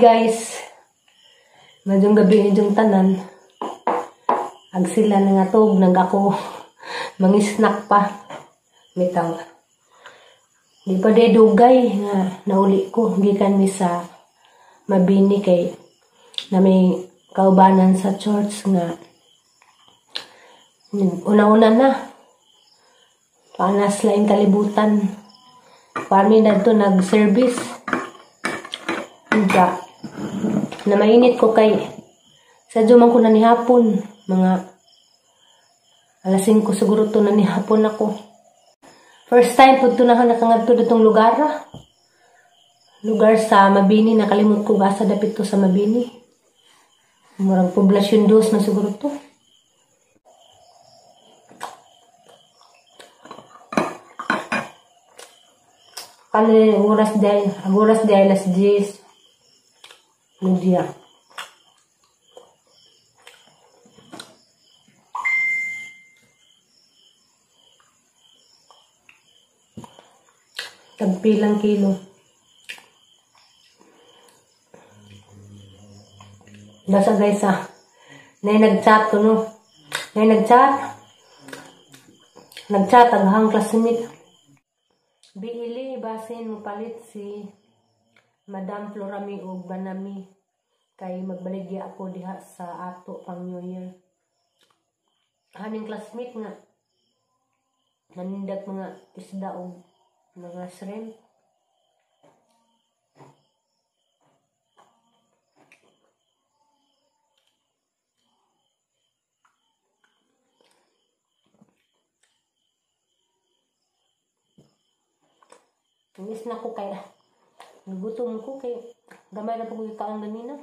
guys. Madyong gabi yung tanan. Ag sila nangatog, nag-ako. Mangisnak pa. Bitaw. Di pa de dugay nga nauli ko. Gikan mi sa Mabini kay na may kaubanan sa church nga. Una-una na. Panas laing kalibutan. Kami na ito nag-service. Hindi. Na mainit ko kay sa Jumang ko na ni hapon. Mga alas 5 siguro to na ni hapon ako. First time po ito na nakangadto ditong lugar. Lugar sa Mabini. Nakalimut ko gasa dapit to sa Mabini. Murang poblasyon 2 na siguro to. Oras de alas 10. Media. Tagpilang kilo. Basta guys nay nag-chat ko no. Nay nag-chat. Nag-chat ang classmate. Biili basin mo palit si Madam Florami o Banami kay magbaligya ako diha sa ato pang New Year. Haning classmate nga nanindag mga isda o mga shrimp. Miss na ko kay nagutom ko kay gamay na po ko kaang ganina.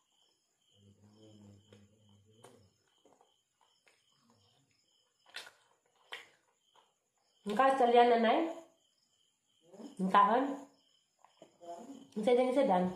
Ang kasalyan na nay? Ang kaon? Ang sadan.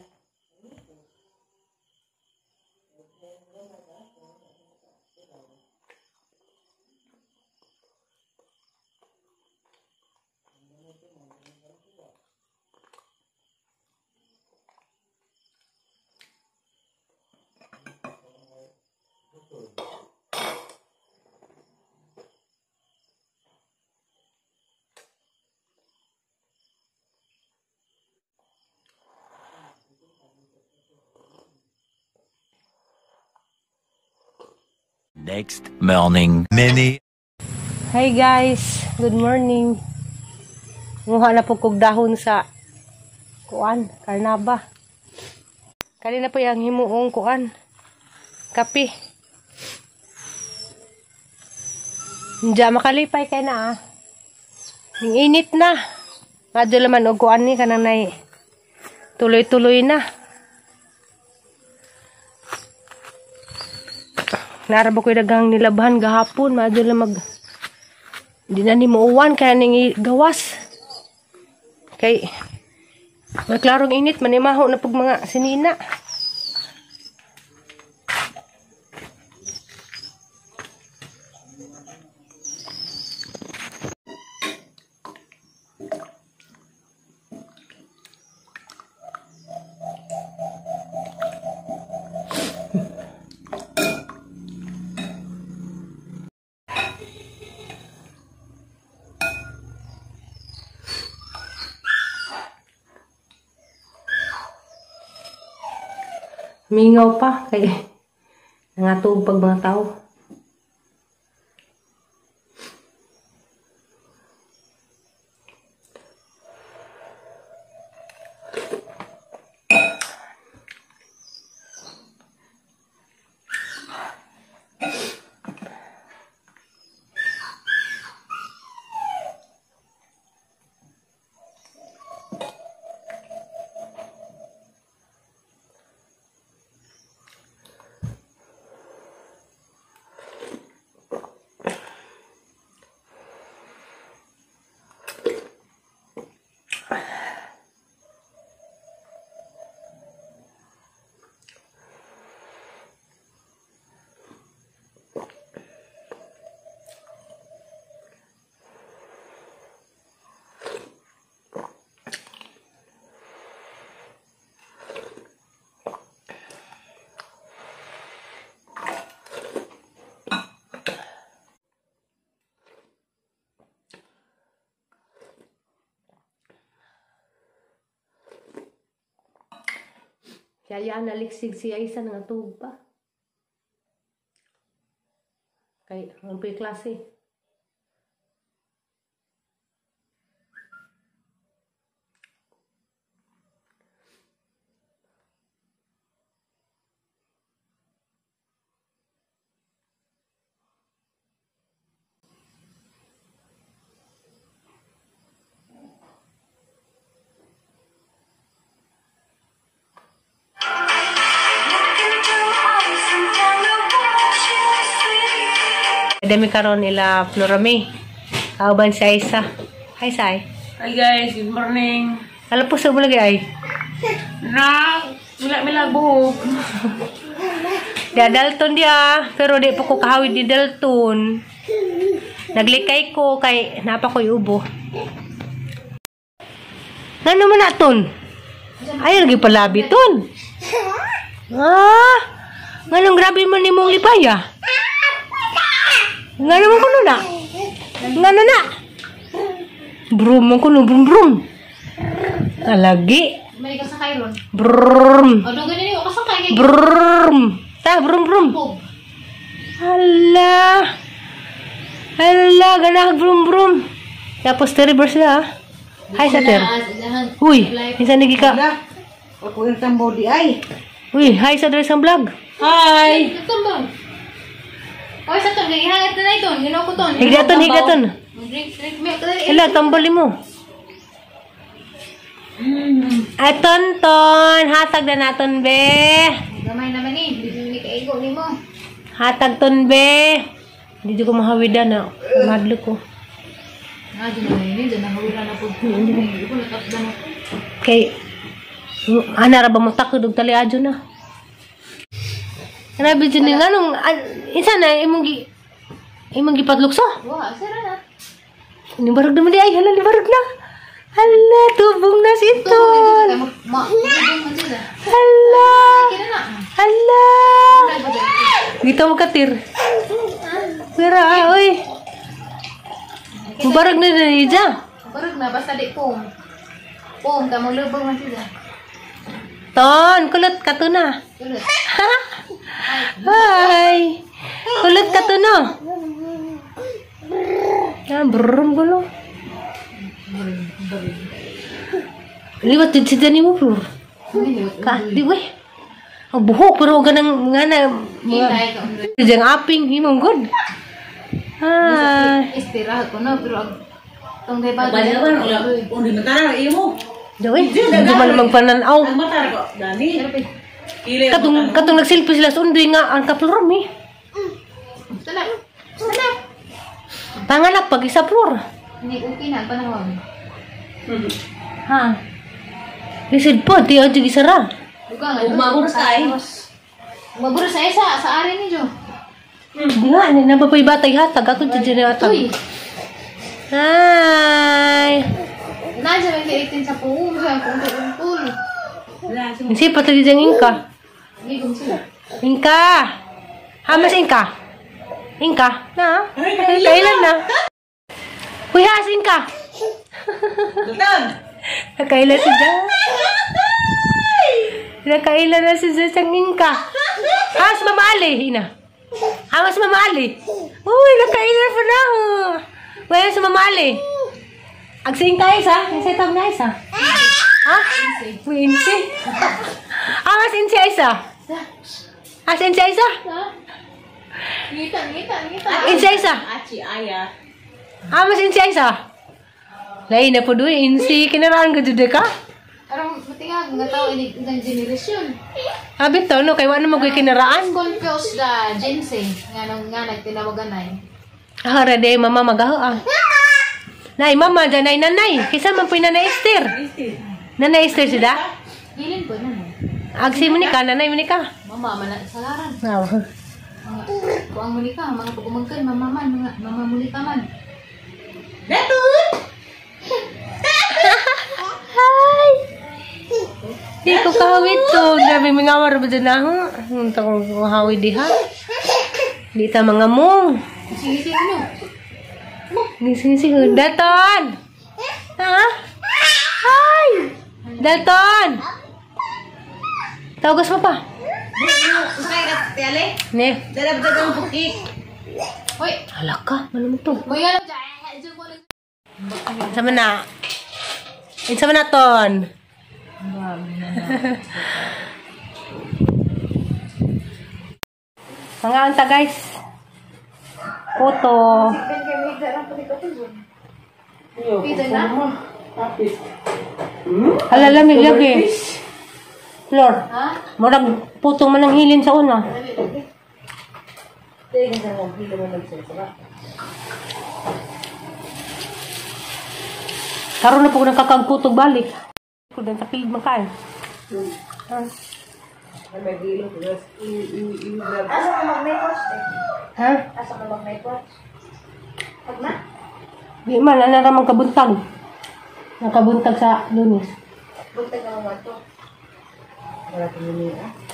Next morning, Hi guys, good morning. Nguha na po kog dahon sa kuan, karnaba. Kanina po yung himuong kuan, kape. Hindi makalipay kay na Yung init na. Madyo laman og kuan ni kanang nay tuloy-tuloy na. Narabo ko dagang nilabahan gahapon, madyo lang di na ni muuwan kaya ning gawas. Kay magklarong init manimaho na pug mga sinina. Mingaw pa kay nangatog pag mga tao. Kaya yan naliksig si Aisa nga tug pa. Kay ang klase. Dami karon nila Florami. Kauban si Aisa. Hi, Sai. Hi guys, good morning. Alam po sa lagi ay. Mila buhok. Dia Dalton dia, pero di pa ko kahawid di Dalton. Naglikay ko kay napa ko ubo. Ngano man naton? Ay lagi palabi ton. Nganong grabe man nimong lipaya? Ngano man kuno na? Ngano na? Brum man kuno brum. Lagi. May ka sa Kairon. Brum. O doon ganyan yung kasakay kay. Brum. Ta brum. Hala. Ganah brum. Tapos reverse na. Hi sa ter. Uy, minsan nagi ka. Ako yung tambo di ay. Uy, hi sa der sang vlog. Hi. Tambang. Oy, sa to, gihangat na ito. Ginaw ko to. Higdaton. Drink milk. Hala, tambali mo. Ay, ton. Hatag na naton, be. Gamay naman eh. Hindi kaigo ni mo. Hatag ton, be. Hindi ko mahawida na. Madlo ko. Dyan naman yun. Dyan nakawira na po. Hindi ko natapda na. Kay, anara ba mo takod og tali adyo na? Grabe dyan nga nung, isa na, imong gipatlukso. Wah, sira na. Nibarag naman di ay, hala, nibarag na. Hala, tubong na si Tol. Ibang man sila. Hala. Kira na. Hala. Dito mo katir. Pero, oy. Mubarag na na niya. Barag na, basta di pong. Pong, kamong lubang man sila. Ton, kulot ka to na. Ulit. Hi. Kulot ka to no. Brum gulo. Liwat din si Dani mo, Flor. Ka, di weh. Ang buhok, pero ganang nga na. Hintay ka. Diyan aping, himong good. Hi. Istirahat ko na, pero ang itong kay Bato. Balik naman, undi matara, iyo mo. Dawin, hindi man magpananaw. Ang matara ko, Dani. Katong nagsilpi sila sa undoy nga ang kaplor mi. Salap. Panganak pag isa Flor. Hindi, okay na, panahon. Ha. Lisid po, di ojo gisara. Buka nga. Umabor sa ay. Umabor sa isa, sa ari ni Jo. Di nga, nababay batay hatag. Ako dyan hatag. Uy. Hi. Nandiyan may kaitin sa puong siya, kumpul. Sipat lagi dyan Inka. Ligong sila. Inka. Hamas Inka. Inka. Na. Kailan na. Uy, has Inka. Dutag. Nakailan si Jan. Nakailan na si Jan Inka. Has mamali. Ina. Hamas mamali. Uy, nakailan pa na. Ngayon sa mamali. Agsing ka isa? Isa tawag na isa? Ha? Insi. Mas insi isa? As insi isa? Ngita. Insi isa? Aci aya. Mas insi isa? Lain na po doon. Insi. Kinaraan ka dyan ka? Parang matingag, nga tao ini ng generasyon. Habit to, no? Kaya wala mo kayo kinaraan. Confused na ginseng. Nga nagtinawagan na eh. Rade, mama magaho Nay, mama, dyan ay nanay. Kisa man po yung nanay Esther. Nanay Esther sila? Hilin po na mo. Agsi mo ni ka, nanay mo ni ka. Mama, salaran. Wow. Kuang muli ka, mga pagumangkan, mamaman, mga mama muli ka man. Datun! Hi! Di ko kahawid to. Grabe, may ngawar ba dyan ako? Hunta ko kahawid di ha? Di ta mga mong. Sige mo. Gising-gising. Dalton! Ha? Hi! Dalton! Taugas mo pa. Sakay ka, tiyali. Ne. Dadab-dadab ang bukik. Hoy, Hala ka. Ano mo to? boy alam dyan. Diyan mo lang. Sama na. Sama na ton. Mga anta guys. Photo. Pita na. Hala lamig lagi. Flor. Ha? Murag putong man ang hilin sa una. Karoon na po ng kakagputog balik. Kung sa kilid man kain. Asa ka mag-make-watch? Ha? Asa ka mag-make-watch? Pag na? Di man, ano naman kabuntag. Nakabuntag sa Lunes. Buntag ka mga to. Wala ka nila.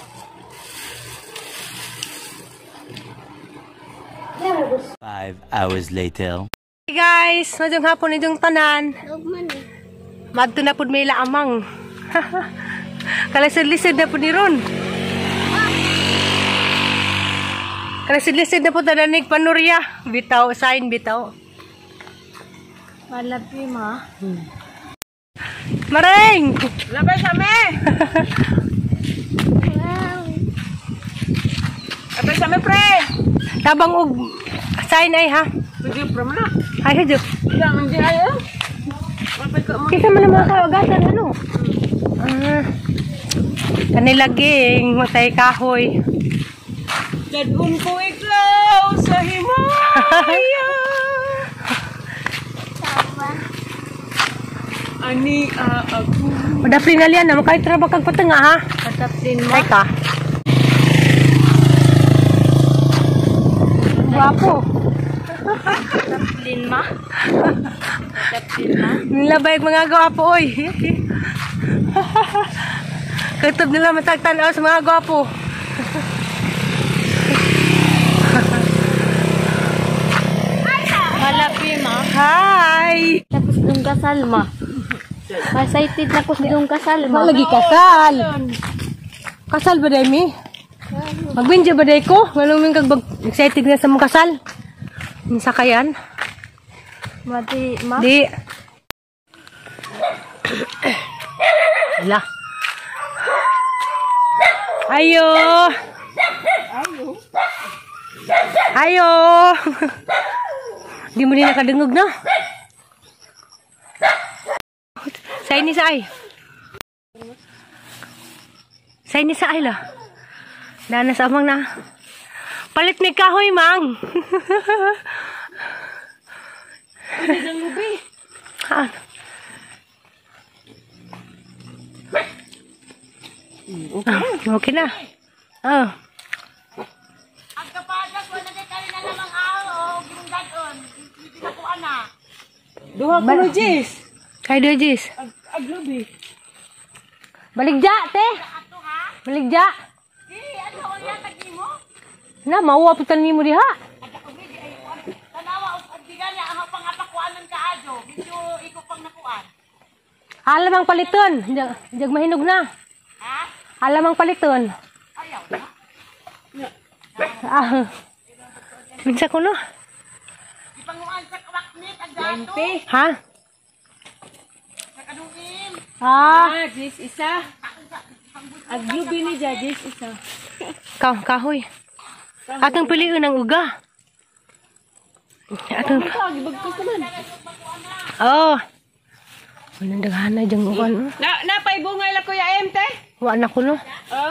5 hours later. Hey guys, madung hapon idong tanan. Madto na pud may laamang. Kalisod-lisod na pud ni ron. Kalisod-lisod na pud tananig panurya. Bitaw, sign bitaw. Malapi ma. Maring! Labay sa me! Labay sa me, pre! Tabang og sign ay ha. Pwede pro mo na. Ay hadyo. Lang, hindi ayaw. Mapay ka mo. Kisa man ang mga kaagatan ano. Kanilaging matay kahoy. Dadun ko ikaw sa Himaya. Ani ako. Madaplin na liyan na makait na ba kagpatanga ha. Pataplin mo. Ay ka. Guwapo. Pataplin ma. Pataplin ma. Nilabay mga gwapo oy. Katob nila matagtanaw sa mga gwapo. Malapi ma. Hi! Tapos dong kasal ma. Excited na ko dong kasal ma. Lagi kasal. Kasal ba day mi? Magbinja ba day ko? Nganong min kag excited na sa mong kasal? Minsa kayan? Mati ma. Di. Ala. Ayo. Ayo. Di mo din nakadungog na. Say ni sa ay. Say ni sa ay la. Dana sa amang na. Palit ni kahoy mang. Ah. Okay na. Oh. Ang kapadas, wala na kayo na lamang araw. Yung dadon. Hindi na po ana. Duha ko no, Jis. Kay do Jis. Aglubi. Baligja te. Baligja. Di, ano ko yan, tagi mo? Na mauwa putan nimo diha. Tanawa, diga niya, ang pangapakuanan ka adyo. Medyo ikaw pang nakuan. Alamang paliton. Jag mahinog na. Ha? Alamang paliton. Ayaw na. Ah. Minsa ko no. Ipanguan sa kwaknit, ang dato. Ha? Sa kanungin. Ah. Jis isa. Aglubi ni Jis isa. Kahoy. Atong piliun ang uga. Atong. Gibagkos naman. Oh. Manang daghan na jang uwan. Napaibungay la kuya M, te? Wa na ko no. Oh.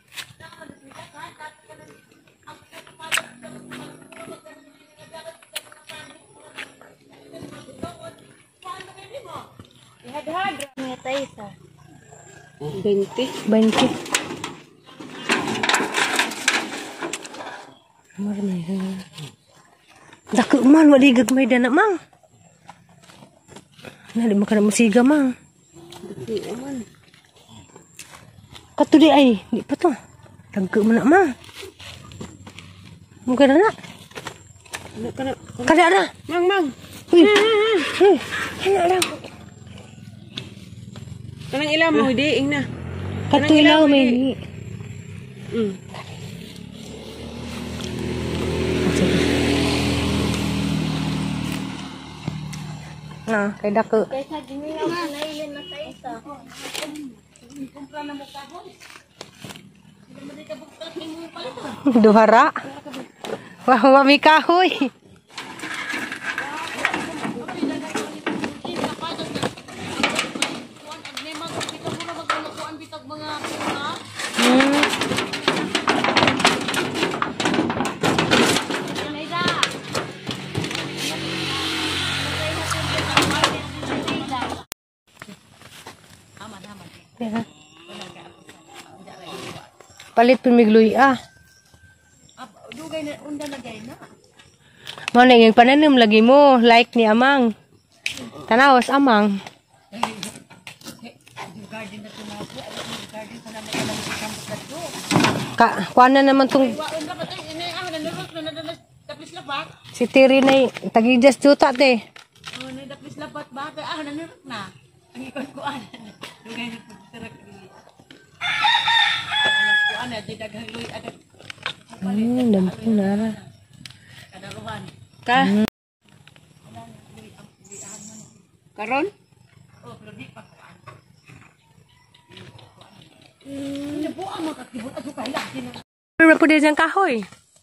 Ngeta isa. 20. Marami. Dako man wali gagmay dana mang. Na di man kana musiga mang. Kato di ay, di pa to. Dagko man na mang. Mugana na. Kada na. Mang. Uy. Kana lang. Kanang ilam mo, diing na. Kato ilaw may. Nah, kay dako. Kaysa ginilaw na nailan na sa isa. Duhara. Wah, wami kahoy. Palit pumigluy Dugay na unda na gay na. Mo na yung pananim lagi mo, like ni Amang. Tanawas Amang. Kuan na naman tong si Tiri na tagijas juta te. Oh, na dapis lapat ba? Kaya nanurot na. Ang ikon-kuan. Dugay na pagtarak. Kuan na daghang luy agad. Damping nara. Kadaruhan. Ka? Karon? Oh, pero di pa kuan. Bu ang makakibot ato kay laki na. Pero po din ang kahoy.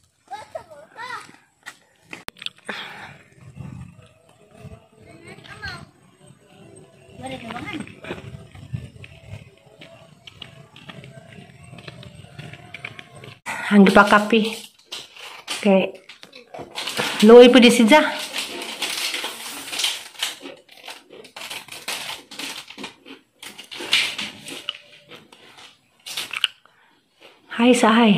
Ang gipakapi. Kay luoy po di siya. Hi sahay.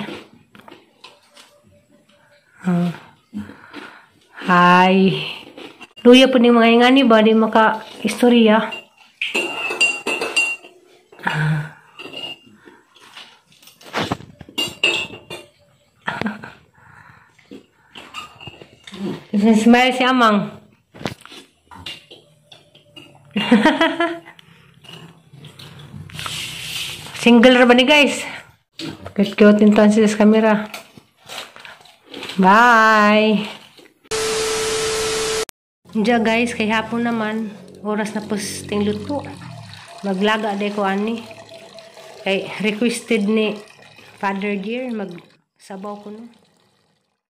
Hi. Luya po ni mga ingani ba di maka istorya. Smile si Amang. Single ra ba ni guys? Cute-cute din to sa camera. Bye! Diyan guys, kay hapon naman, oras na po ting luto. Maglaga day ko ani. Kay requested ni Father Dear, magsabaw ko no.